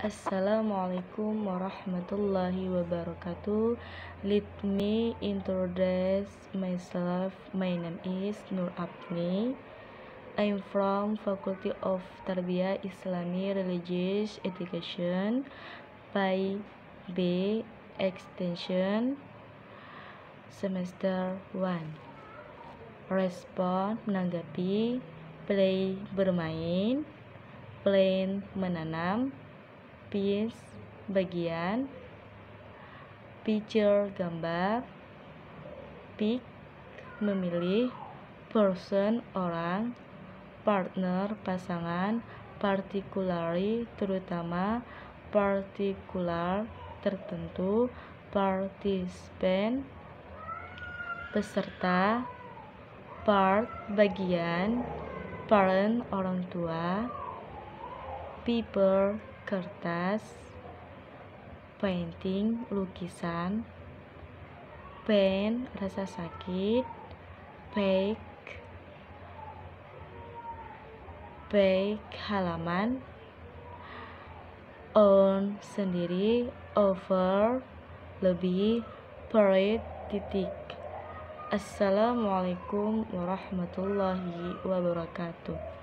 Assalamualaikum warahmatullahi wabarakatuh. Let me introduce myself. My name is Nur Apni. I'm from Faculty of Tarbiyah Islami Religious Education by Extension Semester 1. Respon menanggapi, play bermain, plan menanam, piece bagian, picture gambar, pick memilih, person orang, partner pasangan, particularly terutama, particular tertentu, participant peserta, part bagian, parent orang tua, paper kertas, painting lukisan, pain rasa sakit, back halaman, on sendiri, over lebih, period titik. Assalamualaikum warahmatullahi wabarakatuh.